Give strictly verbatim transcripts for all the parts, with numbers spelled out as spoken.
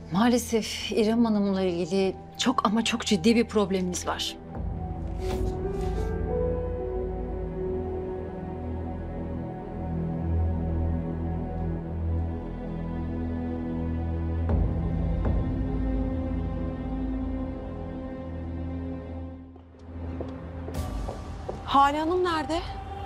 Maalesef İrem Hanım'la ilgili çok ama çok ciddi bir problemimiz var. Hale Hanım nerede?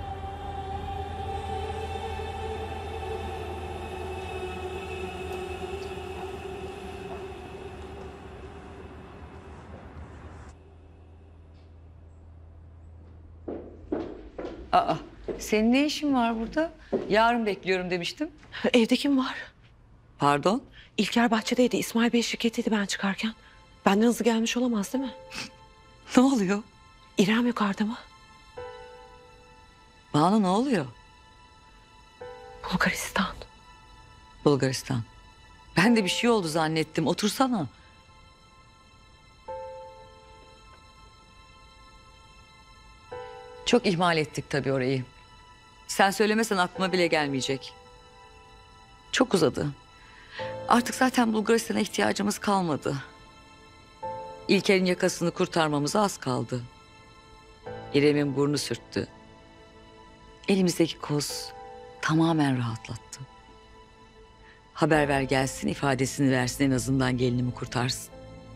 Aa, senin ne işin var burada? Yarın bekliyorum demiştim. Evde kim var? Pardon? İlker bahçedeydi. İsmail Bey şirketteydi ben çıkarken. Benden hızlı gelmiş olamaz değil mi? Ne oluyor? İrem yukarıda mı? Banu ne oluyor? Bulgaristan. Bulgaristan. Ben de bir şey oldu zannettim. Otursana. Çok ihmal ettik tabii orayı. Sen söylemesen aklıma bile gelmeyecek. Çok uzadı. Artık zaten Bulgaristan'a ihtiyacımız kalmadı. İlker'in yakasını kurtarmamıza az kaldı. İrem'in burnu sürttü. Elimizdeki koz tamamen rahatlattı. Haber ver gelsin, ifadesini versin, en azından gelinimi kurtarsın.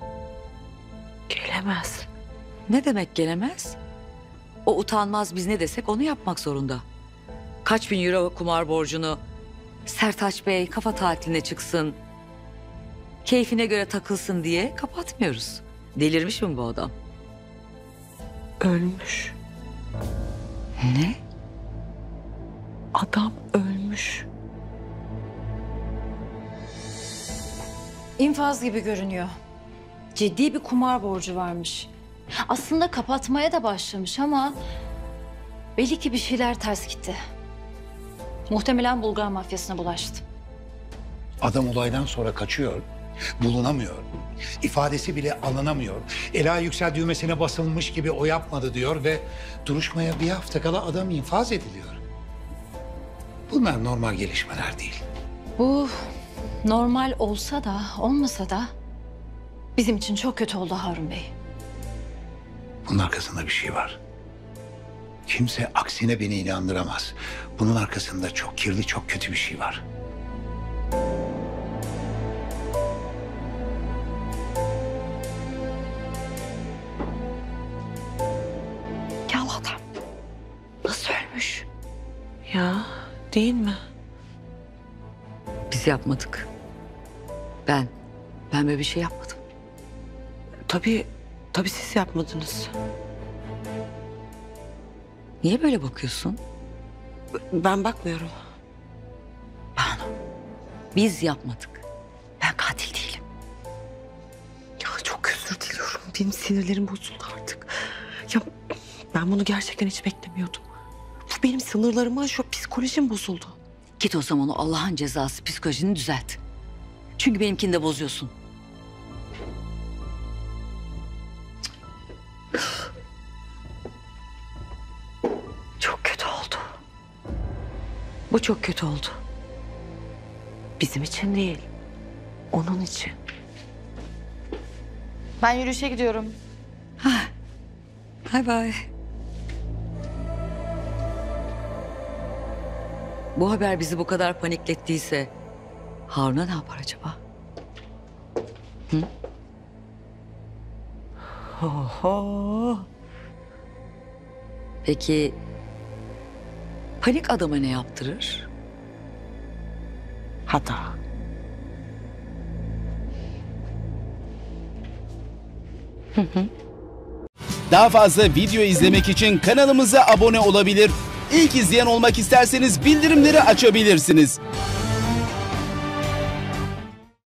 Gelemez. Ne demek gelemez? O utanmaz, biz ne desek onu yapmak zorunda. Kaç bin euro kumar borcunu Sertaç Bey kafa tatiline çıksın, keyfine göre takılsın diye kapatmıyoruz. Delirmiş mi bu adam? Ölmüş. Ne? Adam ölmüş. İnfaz gibi görünüyor. Ciddi bir kumar borcu varmış. Aslında kapatmaya da başlamış ama belli ki bir şeyler ters gitti. Muhtemelen Bulgar mafyasına bulaştı. Adam olaydan sonra kaçıyor, bulunamıyor. İfadesi bile alınamıyor. Ela Yüksel düğmesine basılmış gibi o yapmadı diyor ve duruşmaya bir hafta kala adam infaz ediliyor. Bunlar normal gelişmeler değil. Bu normal olsa da olmasa da bizim için çok kötü oldu Harun Bey. Bunun arkasında bir şey var. Kimse aksine beni inandıramaz. Bunun arkasında çok kirli, çok kötü bir şey var. Ya adam nasıl ölmüş? Ya değil mi? Biz yapmadık. Ben, ben böyle bir şey yapmadım. Tabii, tabii siz yapmadınız. Niye böyle bakıyorsun? Ben bakmıyorum. Banu, biz yapmadık. Ben katil değilim. Ya çok özür diliyorum. Benim sinirlerim bozuldu artık. Ya ben bunu gerçekten hiç beklemiyordum. Bu benim sınırlarımı aşıyor. Psikolojim bozuldu. Git o zaman o Allah'ın cezası psikolojini düzelt. Çünkü benimkini de bozuyorsun. Çok kötü oldu. Bu çok kötü oldu. Bizim için değil. Onun için. Ben yürüyüşe gidiyorum. Bay bay. Bu haber bizi bu kadar paniklettiyse Harun'a ne yapar acaba? Hı? Oho. Peki panik adama ne yaptırır? Hata. Daha fazla video izlemek için kanalımıza abone olabilir. İlk izleyen olmak isterseniz bildirimleri açabilirsiniz.